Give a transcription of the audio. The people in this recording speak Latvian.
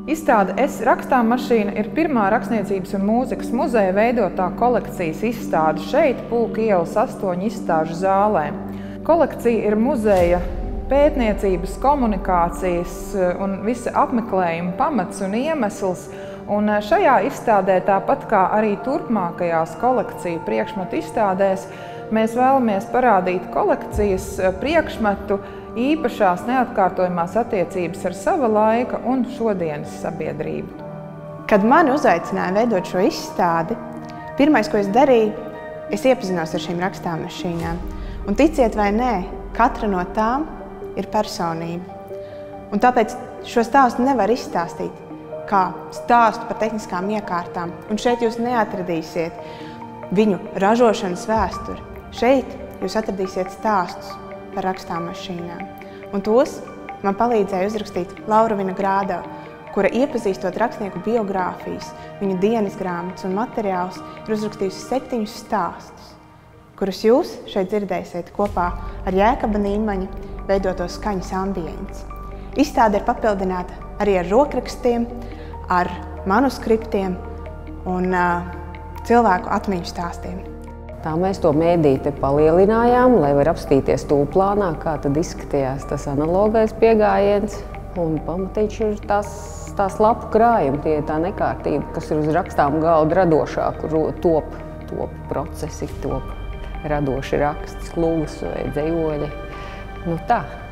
Izstāde Es rakstāmmašīna ir pirmā rakstniecības un mūzikas muzeja veidotā kolekcijas izstāde šeit, Pulka ielas 8 izstāžu zālē. Kolekcija ir muzeja pētniecības, komunikācijas un visa apmeklējuma pamats un iemesls. Un šajā izstādē, tāpat kā arī turpmākajās kolekciju priekšmetu izstādēs, mēs vēlamies parādīt kolekcijas priekšmetu īpašās neatkārtojamās attiecības ar sava laika un šodienas sabiedrību. Kad mani uzaicināja veidot šo izstādi, pirmais, ko es darīju, es iepazinos ar šīm rakstāmmašīnām. Un ticiet vai nē, katra no tām ir personība. Un tāpēc šo stāstu nevar izstāstīt kā stāstu par tehniskām iekārtām. Un šeit jūs neatradīsiet viņu ražošanas vēsturi. Šeit jūs atradīsiet stāstus par rakstāmmašīnām. Un tos man palīdzēja uzrakstīt Laura Vinogrādova, kura iepazīstot rakstnieku biogrāfijas, viņa dienas grāmatas un materiālus, ir uzrakstījusi 7 stāstus, kurus jūs šeit dzirdēsiet kopā ar Jēkaba Nīmaņa veidoto skaņas ambients. Izstāde ir papildināta arī ar rokrakstiem, ar manuskriptiem un cilvēku atmiņu stāstiem. Tā mēs to mēdīti palielinājām, lai var apstīties tūplānā, kā tad izskatījās tas analogais piegājiens. Un pamatīgs ir tās lapu krājumi, tie ir tā nekārtība, kas ir uz rakstām galda radošā, kur top procesi, top radoši raksts, klugas vai dzejoļi. Nu tā.